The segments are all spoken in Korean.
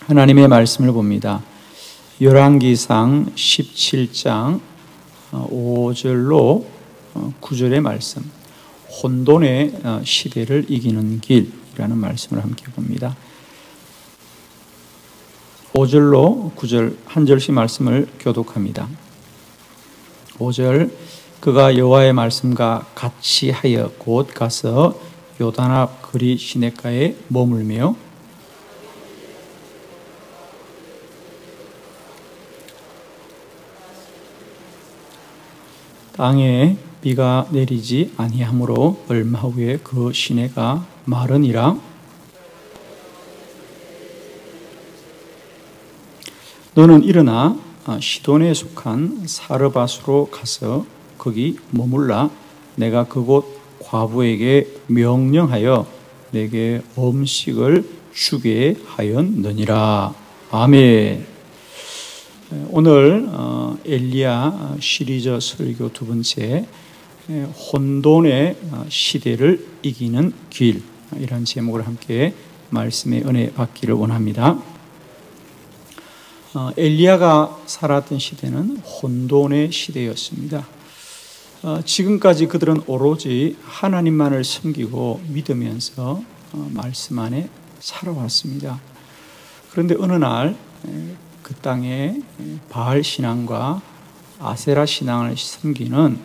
하나님의 말씀을 봅니다. 열왕기상 17장 5절로 9절의 말씀, 혼돈의 시대를 이기는 길이라는 말씀을 함께 봅니다. 5절로 9절 한 절씩 말씀을 교독합니다. 5절, 그가 여호와의 말씀과 같이 하여 곧 가서 요단 앞 그리 시냇가에 머물며 땅에 비가 내리지 아니하므로 얼마 후에 그 시내가 마르니라. 너는 일어나 시돈에 속한 사르밧으로 가서 거기 머물라. 내가 그곳 과부에게 명령하여 내게 음식을 주게 하였느니라. 아멘. 오늘 엘리야 시리즈 설교 두 번째, 혼돈의 시대를 이기는 길, 이런 제목을 함께 말씀의 은혜 받기를 원합니다. 엘리야가 살았던 시대는 혼돈의 시대였습니다. 지금까지 그들은 오로지 하나님만을 섬기고 믿으면서 말씀 안에 살아왔습니다. 그런데 어느 날 그 땅에 바알 신앙과 아세라 신앙을 섬기는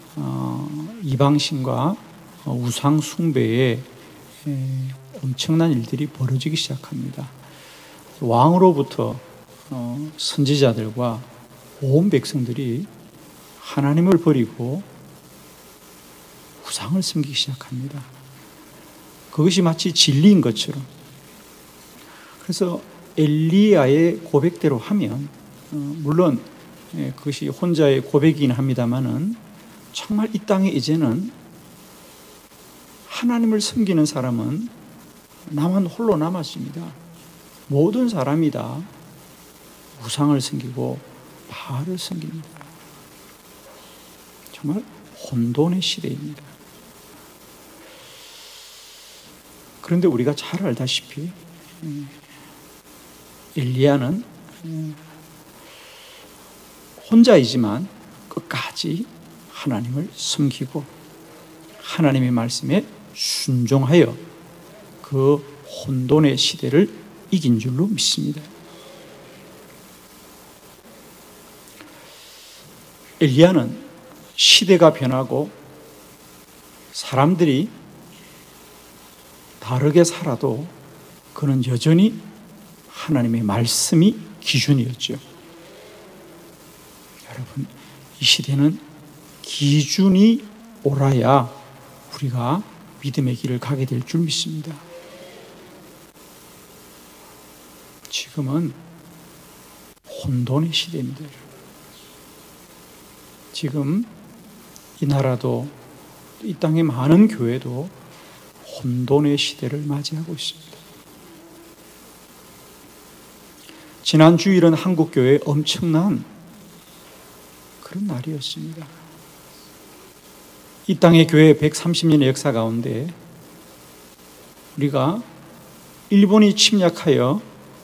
이방신과 우상 숭배에 엄청난 일들이 벌어지기 시작합니다. 왕으로부터 선지자들과 온 백성들이 하나님을 버리고 우상을 섬기기 시작합니다. 그것이 마치 진리인 것처럼. 그래서 엘리야의 고백대로 하면, 물론 그것이 혼자의 고백이긴 합니다만은, 정말 이 땅에 이제는 하나님을 섬기는 사람은 나만 홀로 남았습니다. 모든 사람이 다 우상을 섬기고 바알을 섬깁니다. 정말 혼돈의 시대입니다. 그런데 우리가 잘 알다시피 엘리야는 혼자이지만 끝까지 하나님을 섬기고 하나님의 말씀에 순종하여 그 혼돈의 시대를 이긴 줄로 믿습니다. 엘리야는 시대가 변하고 사람들이 다르게 살아도 그는 여전히 하나님의 말씀이 기준이었죠. 여러분, 이 시대는 기준이 옳아야 우리가 믿음의 길을 가게 될 줄 믿습니다. 지금은 혼돈의 시대입니다. 지금 이 나라도, 이 땅의 많은 교회도 혼돈의 시대를 맞이하고 있습니다. 지난 주일은 한국교회의 엄청난 그런 날이었습니다. 이 땅의 교회 130년의 역사 가운데 우리가 일본이 침략하여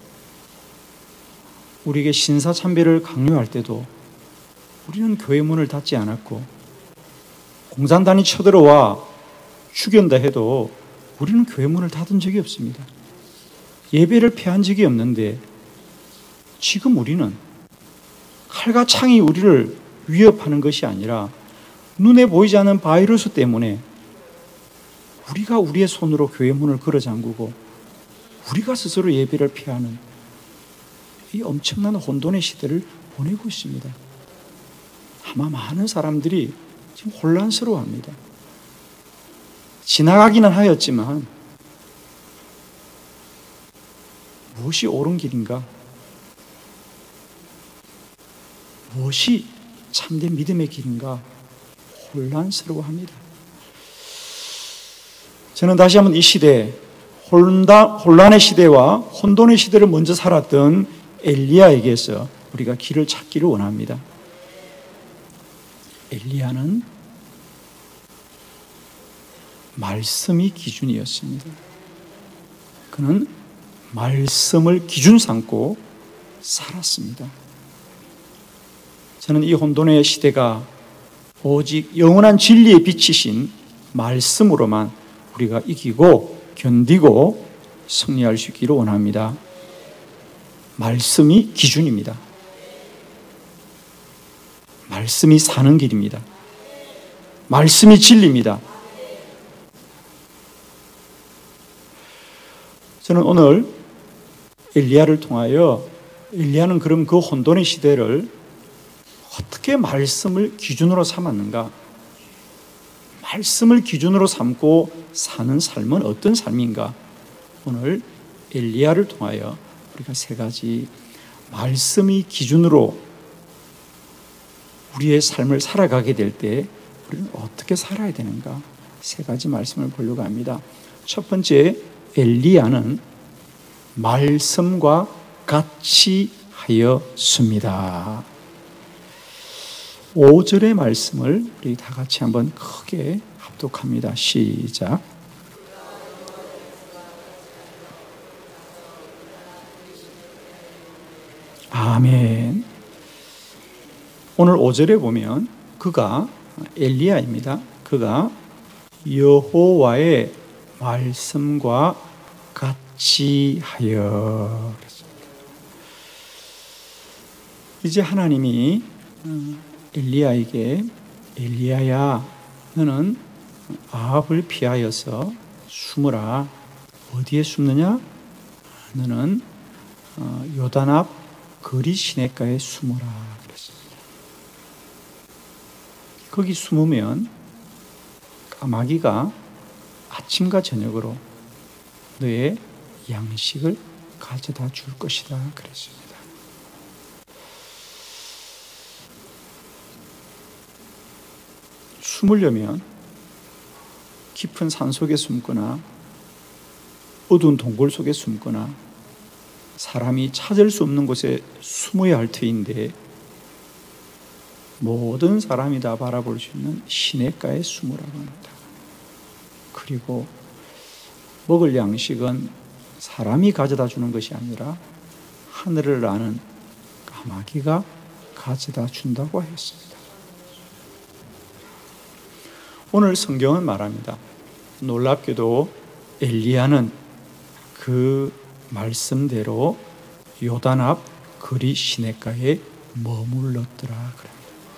우리에게 신사참배를 강요할 때도 우리는 교회 문을 닫지 않았고, 공산당이 쳐들어와 죽였다 해도 우리는 교회 문을 닫은 적이 없습니다. 예배를 폐한 적이 없는데, 지금 우리는 칼과 창이 우리를 위협하는 것이 아니라 눈에 보이지 않는 바이러스 때문에 우리가 우리의 손으로 교회 문을 걸어 잠그고 우리가 스스로 예배를 폐하는 이 엄청난 혼돈의 시대를 보내고 있습니다. 아마 많은 사람들이 지금 혼란스러워합니다. 지나가기는 하였지만 무엇이 옳은 길인가? 무엇이 참된 믿음의 길인가? 혼란스러워합니다. 저는 다시 한번 이 시대, 혼란의 시대와 혼돈의 시대를 먼저 살았던 엘리야에게서 우리가 길을 찾기를 원합니다. 엘리야는 말씀이 기준이었습니다. 그는 말씀을 기준 삼고 살았습니다. 저는 이 혼돈의 시대가 오직 영원한 진리에 비치신 말씀으로만 우리가 이기고 견디고 승리할 수 있기를 원합니다. 말씀이 기준입니다. 말씀이 사는 길입니다. 말씀이 진리입니다. 저는 오늘 엘리야를 통하여 엘리야는 그럼 그 혼돈의 시대를 어떻게 말씀을 기준으로 삼았는가? 말씀을 기준으로 삼고 사는 삶은 어떤 삶인가? 오늘 엘리야를 통하여 우리가 세 가지 말씀이 기준으로 우리의 삶을 살아가게 될 때 우리는 어떻게 살아야 되는가? 세 가지 말씀을 보려고 합니다. 첫 번째, 엘리야는 말씀과 같이 하였습니다. 5절의 말씀을 우리 다 같이 한번 크게 합독합니다. 시작. 아멘. 오늘 5절에 보면 그가 엘리야입니다. 그가 여호와의 말씀과 같이 하여. 이제 하나님이 엘리야에게 엘리야야 너는 아합을 피하여서 숨으라. 어디에 숨느냐? 너는 요단 앞 거리 시냇가에 숨으라 그랬습니다. 거기 숨으면 까마귀가 아침과 저녁으로 너의 양식을 가져다 줄 것이다 그랬습니다. 숨으려면 깊은 산 속에 숨거나 어두운 동굴 속에 숨거나 사람이 찾을 수 없는 곳에 숨어야 할 터인데 모든 사람이 다 바라볼 수 있는 시냇가에 숨으라고 합니다. 그리고 먹을 양식은 사람이 가져다 주는 것이 아니라 하늘을 나는 까마귀가 가져다 준다고 했습니다. 오늘 성경은 말합니다. 놀랍게도 엘리야는 그 말씀대로 요단 앞 거리 시냇가에 머물렀더라 그럽니다.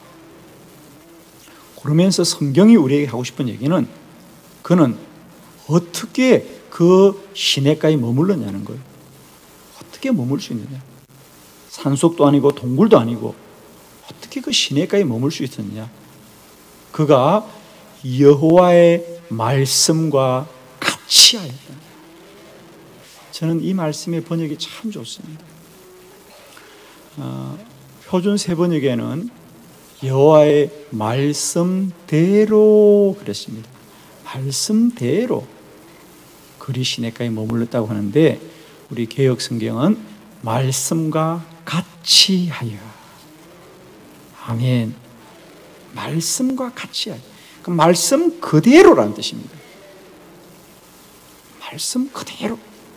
그러면서 성경이 우리에게 하고 싶은 얘기는 그는 어떻게 그 시냇가에 머물렀냐는 거예요. 어떻게 머물 수 있느냐? 산속도 아니고 동굴도 아니고 어떻게 그 시냇가에 머물 수 있었느냐? 그가 여호와의 말씀과 같이 하였다. 저는 이 말씀의 번역이 참 좋습니다. 표준 세 번역에는 여호와의 말씀대로 그랬습니다. 말씀대로 거리 시냇가에 머물렀다고 하는데 우리 개역 성경은 말씀과 같이 하여. 아멘. 말씀과 같이 하여. 그 말씀 그대로라는 뜻입니다. 말씀 그대로.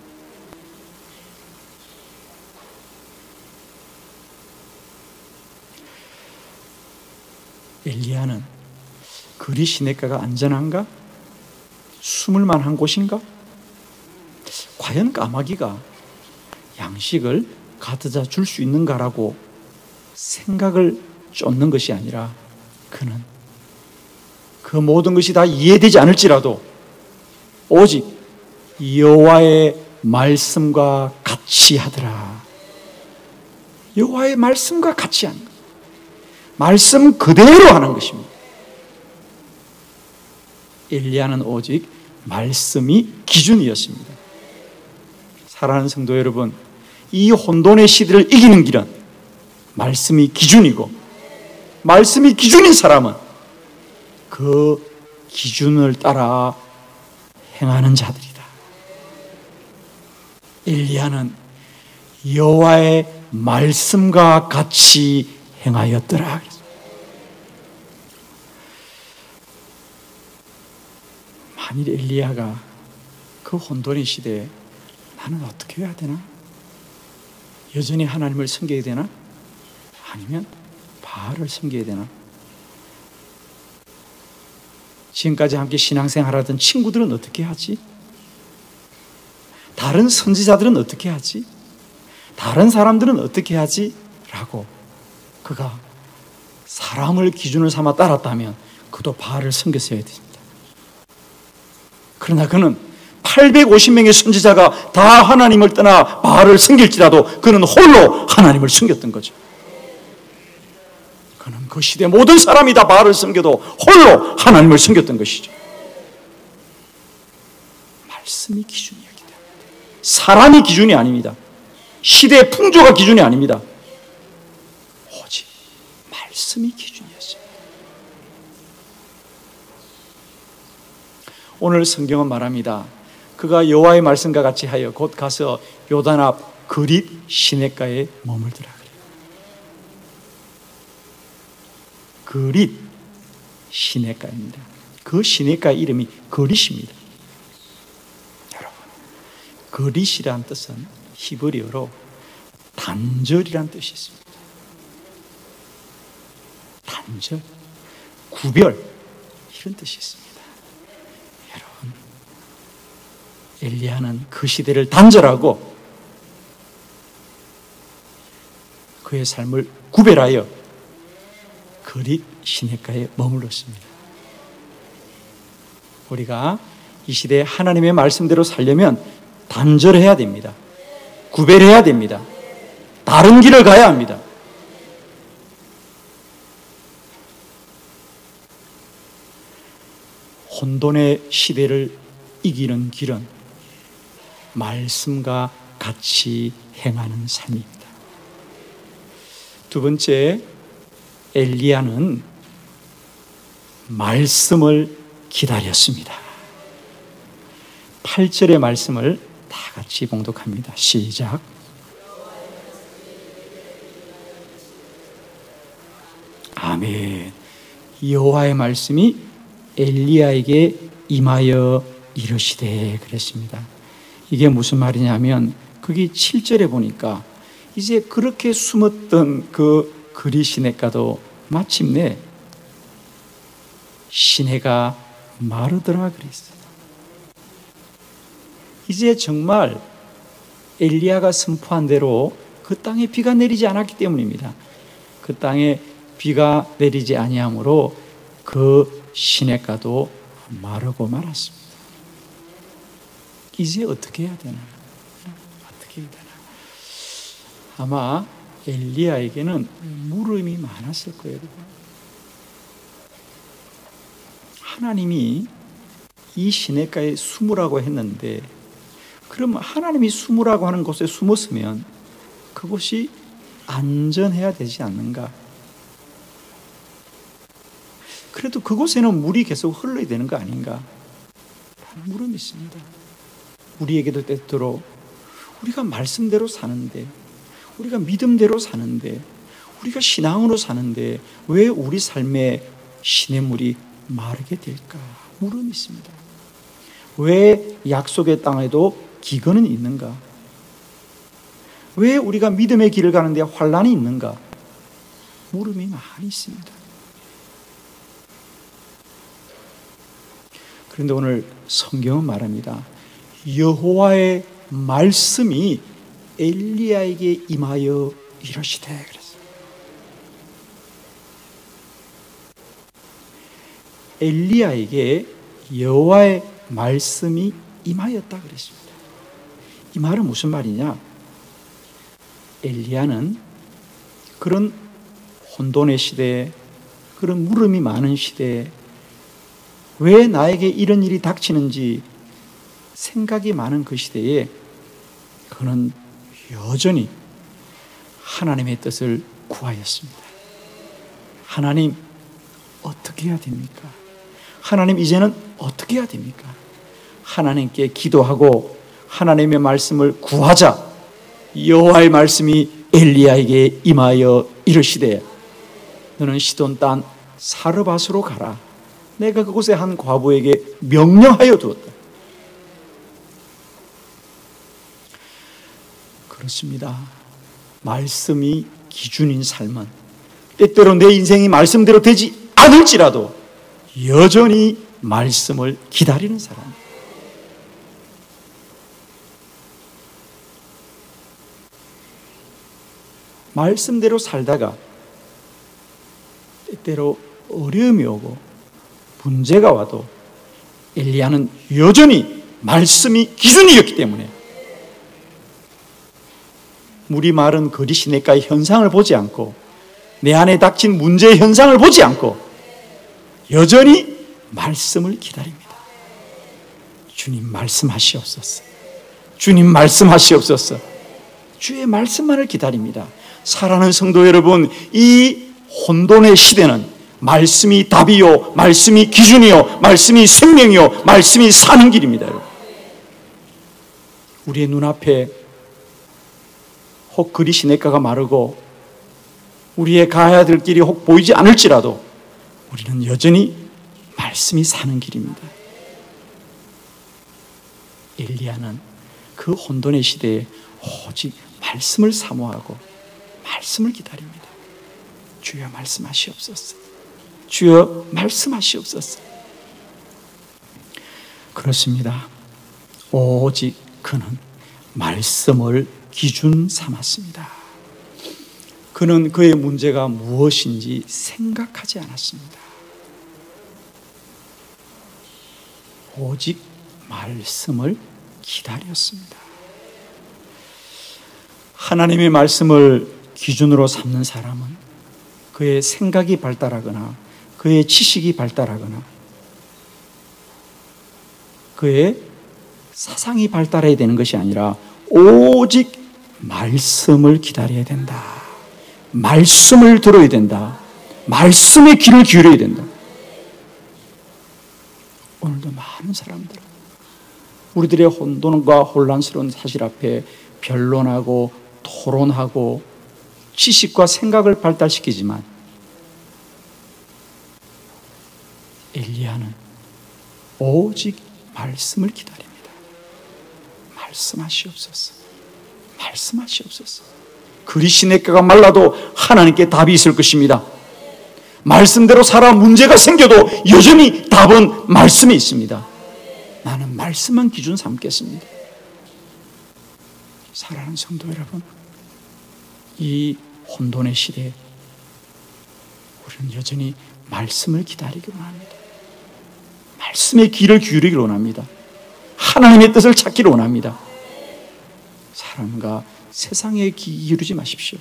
엘리야는 거리 시냇가가 안전한가? 숨을 만한 곳인가? 과연 까마귀가 양식을 가져다 줄 수 있는가라고 생각을 쫓는 것이 아니라 그는 그 모든 것이 다 이해되지 않을지라도 오직 여호와의 말씀과 같이 하더라. 여호와의 말씀과 같이 하는 것. 말씀 그대로 하는 것입니다. 엘리야는 오직 말씀이 기준이었습니다. 사랑하는 성도 여러분, 이 혼돈의 시대를 이기는 길은 말씀이 기준이고 말씀이 기준인 사람은 그 기준을 따라 행하는 자들이다. 엘리야는 여호와의 말씀과 같이 행하였더라. 만일 엘리야가 그 혼돈의 시대에 나는 어떻게 해야 되나? 여전히 하나님을 섬겨야 되나? 아니면 바알을 섬겨야 되나? 지금까지 함께 신앙생활하던 친구들은 어떻게 하지? 다른 선지자들은 어떻게 하지? 다른 사람들은 어떻게 하지? 라고 그가 사람을 기준을 삼아 따랐다면 그도 바알을 섬겼어야 됩니다. 그러나 그는 850명의 선지자가 다 하나님을 떠나 바알을 섬길지라도 그는 홀로 하나님을 섬겼던 거죠. 그는 그 시대 모든 사람이 다 바알을 섬겨도 홀로 하나님을 섬겼던 것이죠. 말씀이 기준이었기 때문에. 사람이 기준이 아닙니다. 시대의 풍조가 기준이 아닙니다. 오직 말씀이 기준이었습니다. 오늘 성경은 말합니다. 그가 여호와의 말씀과 같이 하여 곧 가서 요단 앞 그릿 시냇가에 머물더라 그래요. 그릿 시냇가입니다. 그 시냇가 이름이 그릿입니다. 여러분, 그릿이란 뜻은 히브리어로 단절이란 뜻이 있습니다. 단절, 구별 이런 뜻이 있습니다. 여러분, 엘리야는 그 시대를 단절하고 그의 삶을 구별하여 그릿 시냇가에 머물렀습니다. 우리가 이 시대에 하나님의 말씀대로 살려면 단절해야 됩니다. 구별해야 됩니다. 다른 길을 가야 합니다. 혼돈의 시대를 이기는 길은 말씀과 같이 행하는 삶입니다. 두 번째, 엘리야는 말씀을 기다렸습니다. 8절의 말씀을 다 같이 봉독합니다. 시작. 아멘. 여호와의 말씀이 엘리야에게 임하여 이르시되 그랬습니다. 이게 무슨 말이냐면 거기 7절에 보니까 이제 그렇게 숨었던 그 그릿 시냇가도 마침내 시내가 마르더라 그랬어요. 이제 정말 엘리야가 선포한 대로 그 땅에 비가 내리지 않았기 때문입니다. 그 땅에 비가 내리지 아니하므로 그 시냇가도 마르고 말았습니다. 이제 어떻게 해야 되나? 어떻게 해야 되나? 아마 엘리야에게는 물음이 많았을 거예요. 하나님이 이 시냇가에 숨으라고 했는데 그럼 하나님이 숨으라고 하는 곳에 숨었으면 그곳이 안전해야 되지 않는가? 그래도 그곳에는 물이 계속 흘러야 되는 거 아닌가? 물음이 있습니다. 우리에게도 때때로 우리가 말씀대로 사는데, 우리가 믿음대로 사는데, 우리가 신앙으로 사는데 왜 우리 삶에 시냇물이 마르게 될까? 물음이 있습니다. 왜 약속의 땅에도 기근은 있는가? 왜 우리가 믿음의 길을 가는데 환난이 있는가? 물음이 많이 있습니다. 그런데 오늘 성경은 말합니다. 여호와의 말씀이 엘리야에게 임하여 이르시되 그랬어요. 엘리야에게 여호와의 말씀이 임하였다 그랬습니다. 이 말은 무슨 말이냐? 엘리야는 그런 혼돈의 시대에, 그런 물음이 많은 시대에 왜 나에게 이런 일이 닥치는지 생각이 많은 그 시대에 그는 여전히 하나님의 뜻을 구하였습니다. 하나님, 어떻게 해야 됩니까? 하나님, 이제는 어떻게 해야 됩니까? 하나님께 기도하고 하나님의 말씀을 구하자. 여호와의 말씀이 엘리야에게 임하여 이르시되 너는 시돈 땅 사르밧으로 가라. 내가 그곳에 한 과부에게 명령하여 두었다. 그렇습니다. 말씀이 기준인 삶은 때때로 내 인생이 말씀대로 되지 않을지라도 여전히 말씀을 기다리는 사람. 말씀대로 살다가 때때로 어려움이 오고 문제가 와도 엘리야는 여전히 말씀이 기준이었기 때문에 물이 마른 거리 시냇가의 현상을 보지 않고 내 안에 닥친 문제의 현상을 보지 않고 여전히 말씀을 기다립니다. 주님 말씀하시옵소서. 주님 말씀하시옵소서. 주의 말씀만을 기다립니다. 사랑하는 성도 여러분, 이 혼돈의 시대는 말씀이 답이요, 말씀이 기준이요, 말씀이 생명이요, 말씀이 사는 길입니다. 우리의 눈앞에 혹 그리 시냇가가 마르고 우리의 가야 될 길이 혹 보이지 않을지라도 우리는 여전히 말씀이 사는 길입니다. 엘리야는 그 혼돈의 시대에 오직 말씀을 사모하고 말씀을 기다립니다. 주여 말씀하시옵소서. 주여 말씀하시옵소서. 그렇습니다. 오직 그는 말씀을 기준 삼았습니다. 그는 그의 문제가 무엇인지 생각하지 않았습니다. 오직 말씀을 기다렸습니다. 하나님의 말씀을 기준으로 삼는 사람은 그의 생각이 발달하거나 그의 지식이 발달하거나 그의 사상이 발달해야 되는 것이 아니라 오직 말씀을 기다려야 된다. 말씀을 들어야 된다. 말씀에 귀를 기울여야 된다. 오늘도 많은 사람들 우리들의 혼돈과 혼란스러운 사실 앞에 변론하고 토론하고 지식과 생각을 발달시키지만 엘리야는 오직 말씀을 기다립니다. 말씀하시옵소서. 말씀하시옵소서. 그리 시냇가가 말라도 하나님께 답이 있을 것입니다. 말씀대로 살아 문제가 생겨도 여전히 답은 말씀에 있습니다. 나는 말씀만 기준 삼겠습니다. 사랑하는 성도 여러분, 이 혼돈의 시대에 우리는 여전히 말씀을 기다리기 원합니다. 말씀의 귀를 기울이기 원합니다. 하나님의 뜻을 찾기를 원합니다. 사람과 세상에 귀 기울이지 마십시오.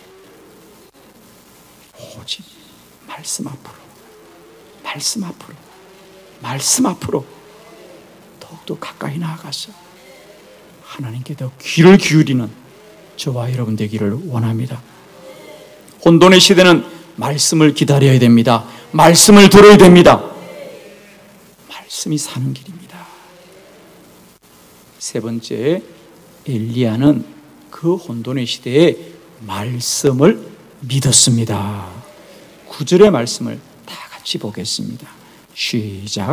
오직 말씀 앞으로, 말씀 앞으로, 말씀 앞으로 더욱더 가까이 나아가서 하나님께 더 귀를 기울이는 저와 여러분 되기를 원합니다. 혼돈의 시대는 말씀을 기다려야 됩니다. 말씀을 들어야 됩니다. 말씀이 사는 길입니다. 세 번째, 엘리야는 그 혼돈의 시대에 말씀을 믿었습니다. 9절의 말씀을 다 같이 보겠습니다. 시작.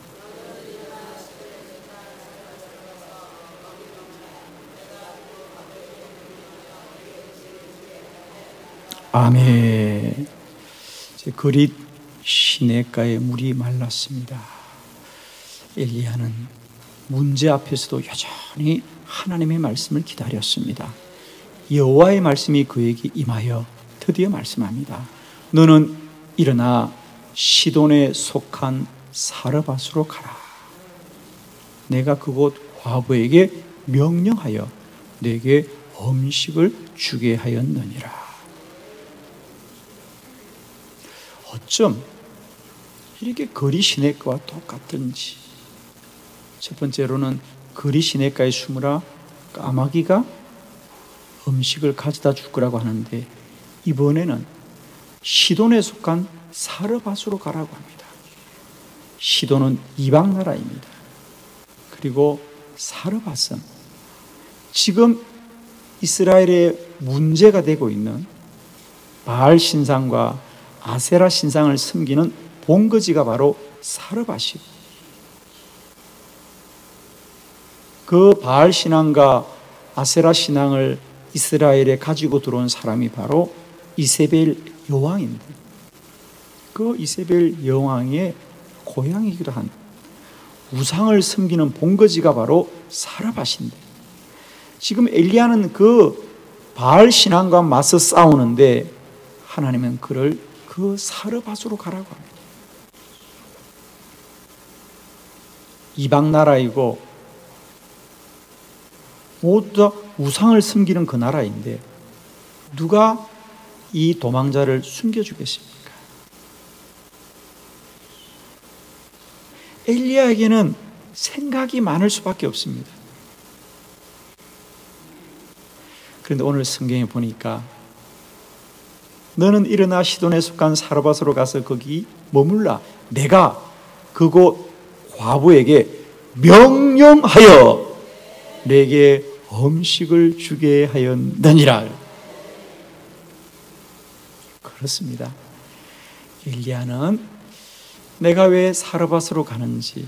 아멘. 그릿 시냇가에 물이 말랐습니다. 엘리야는 문제 앞에서도 여전히 하나님의 말씀을 기다렸습니다. 여호와의 말씀이 그에게 임하여 드디어 말씀합니다. 너는 일어나 시돈에 속한 사르밧으로 가라. 내가 그곳 과부에게 명령하여 내게 음식을 주게 하였느니라. 어쩜 이렇게 거리 시냇가와 똑같은지. 첫 번째로는 거리 시냇가에 숨으라 까마귀가 음식을 가져다 줄 거라고 하는데, 이번에는 시돈에 속한 사르밧으로 가라고 합니다. 시돈은 이방 나라입니다. 그리고 사르밧은 지금 이스라엘의 문제가 되고 있는 바알 신상과 아세라 신상을 섬기는 본거지가 바로 사르밧이에요. 그 바알 신앙과 아세라 신앙을 이스라엘에 가지고 들어온 사람이 바로 이세벨 여왕인데, 그 이세벨 여왕의 고향이기도 한 우상을 섬기는 본거지가 바로 사르밧인데, 지금 엘리야는 그 바알 신앙과 맞서 싸우는데 하나님은 그를 그 사르밧으로 가라고 합니다. 이방 나라이고 모두 다 우상을 섬기는 그 나라인데 누가 이 도망자를 숨겨주겠습니까? 엘리야에게는 생각이 많을 수밖에 없습니다. 그런데 오늘 성경에 보니까 너는 일어나 시돈에 속한 사르밧으로 가서 거기 머물라. 내가 그곳 과부에게 명령하여 내게 음식을 주게 하였느니라. 그렇습니다. 엘리야는 내가 왜 사르밧으로 가는지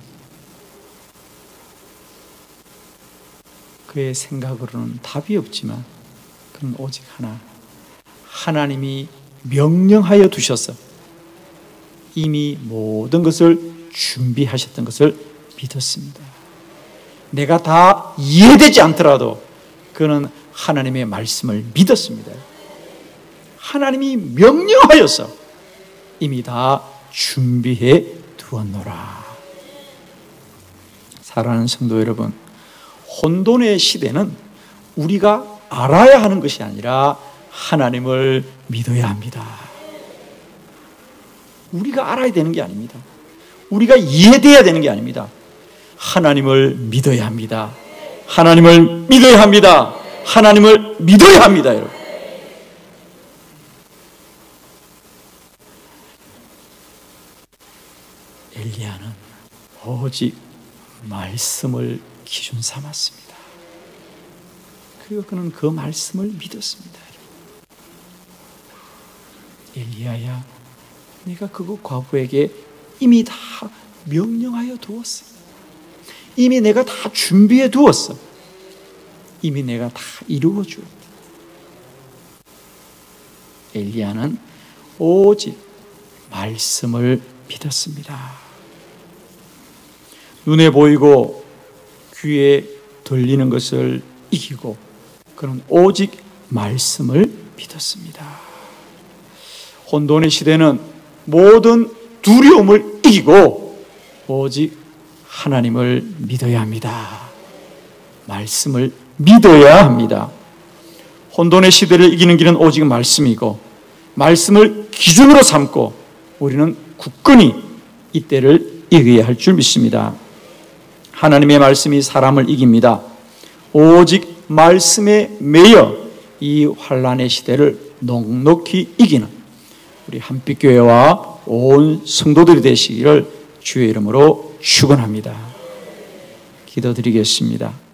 그의 생각으로는 답이 없지만 그는 오직 하나, 하나님이 명령하여 두셔서 이미 모든 것을 준비하셨던 것을 믿었습니다. 내가 다 이해되지 않더라도 그는 하나님의 말씀을 믿었습니다. 하나님이 명령하여서 이미 다 준비해 두었노라. 사랑하는 성도 여러분, 혼돈의 시대는 우리가 알아야 하는 것이 아니라 하나님을 믿어야 합니다. 우리가 알아야 되는 게 아닙니다. 우리가 이해돼야 되는 게 아닙니다. 하나님을 믿어야 합니다. 하나님을 믿어야 합니다. 하나님을 믿어야 합니다, 여러분. 엘리야는 오직 말씀을 기준 삼았습니다. 그리고 그는 그 말씀을 믿었습니다. 엘리야야, 내가 그곳 과부에게 이미 다 명령하여 두었어. 이미 내가 다 준비해 두었어. 이미 내가 다 이루어 주었다. 엘리야는 오직 말씀을 믿었습니다. 눈에 보이고 귀에 들리는 것을 이기고 그는 오직 말씀을 믿었습니다. 혼돈의 시대는 모든 두려움을 이기고 오직 하나님을 믿어야 합니다. 말씀을 믿어야 합니다. 혼돈의 시대를 이기는 길은 오직 말씀이고 말씀을 기준으로 삼고 우리는 굳건히 이 때를 이겨야 할 줄 믿습니다. 하나님의 말씀이 사람을 이깁니다. 오직 말씀에 매여 이 환난의 시대를 넉넉히 이기는 우리 한빛교회와 온 성도들이 되시기를 주의 이름으로 축원합니다. 기도드리겠습니다.